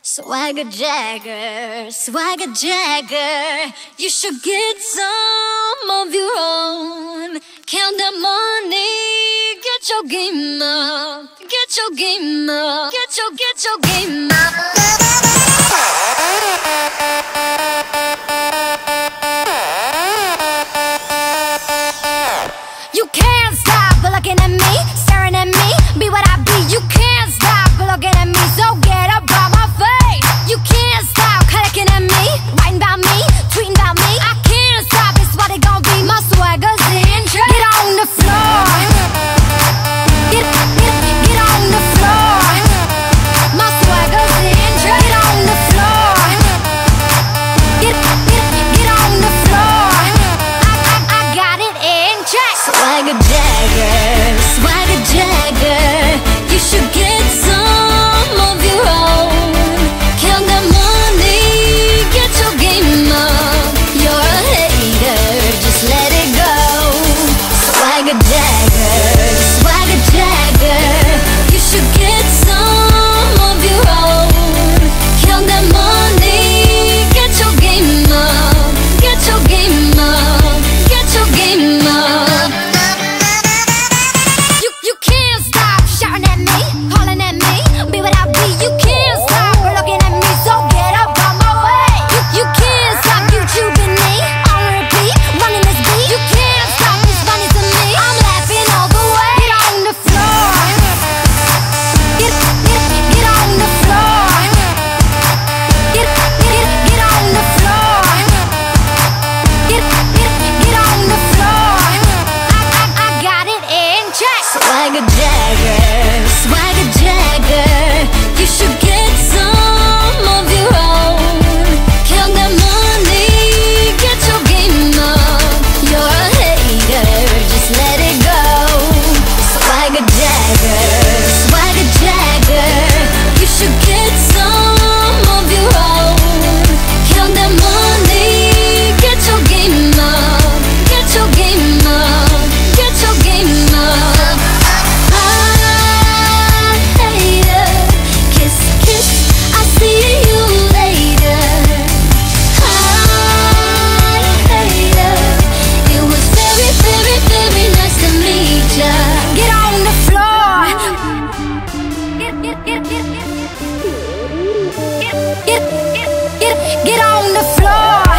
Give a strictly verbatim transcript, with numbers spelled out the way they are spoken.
Swagger Jagger, Swagger Jagger, you should get some of your own. Count the money, get your game up, get your game up, get your, get your game up. You can't stop looking at me, staring at me, be what I be. You can't stop looking at me, so get up out my face. You can't stop looking at me, writing about me, tweeting about me. I can't stop, it's what it gon' be. My swagger's in, get on the floor. Get, get, get on the floor. My swagger's in, get on the floor. Get, get, get on the floor. I, I, I got it in check. Swagger Jagger, Swagger Jagger, you should get some of your own. Count the money, get your game up. You're a hater, just let it go. Swagger Jagger, Swagger Jagger, you should get some of your own. Count the money, get your game up, get your game up, get your game up. You, you can't stop shouting at me, calling at me, be what I be. You can't stop looking at me, so get up on my way. You, you can't stop YouTubing me, on repeat, running this beat. You can't stop, it's funny to me, I'm laughing all the way. Get on the floor. Get, get, get on the floor. Get, get, get on the floor. Get, get, get on the floor. I, I, I got it in check. Swagger Jagger, Swagger Jagger, you should get some of your own. Count the money, get your game up. You're a hater, just let it go. Swagger Jagger, Swagger Jagger, you should get some of your own. Count the money, get your game up, get your game up, get your game up. I hate her, kiss, kiss, I'll see you later. I hate her, it was very, very, very nice to meet ya. Get on the floor. Get, get, get, get, get, get, get, get, get, get on the floor.